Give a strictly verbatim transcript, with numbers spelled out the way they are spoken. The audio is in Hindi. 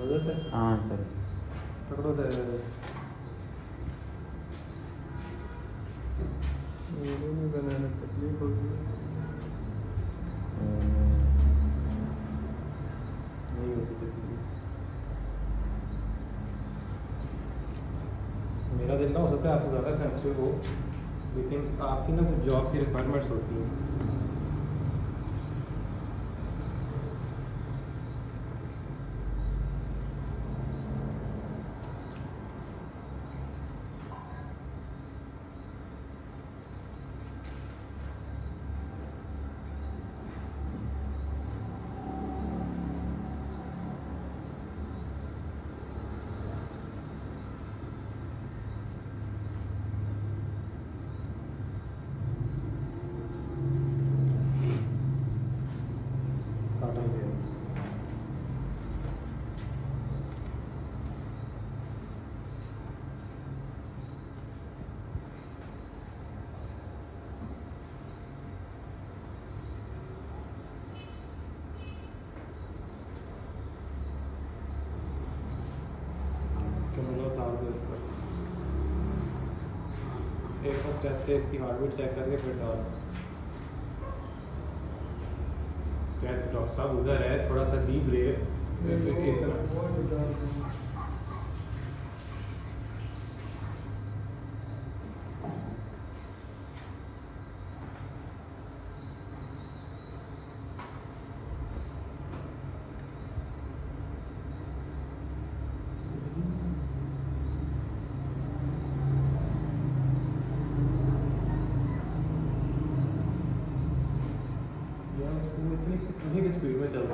उधर से हाँ सर। पकड़ो सर। वीडियो नहीं बनाने तकलीफ होगी। नहीं होती तकलीफ। मेरा दिल ना हो सकता है आपसे ज़्यादा सेंसिटिव हो, लेकिन आपकी ना कुछ जॉब की रिक्वायरमेंट्स होती हैं। एक फर्स्ट स्टेप से इसकी हार्ट बीट चेक करके फिर डाल। स्टेप डॉक्टर साहब उधर है, थोड़ा सा डीप ब्रेथ। इतनी स्पीड में चलता